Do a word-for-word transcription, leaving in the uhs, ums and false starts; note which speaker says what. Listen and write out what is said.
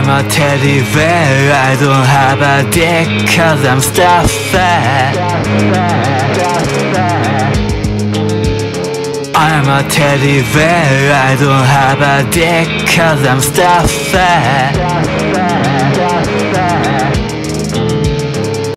Speaker 1: I'm a teddy bear, I don't have a dick cause I'm stuffed. I'm a teddy bear, I don't have a dick cause I'm stuffed.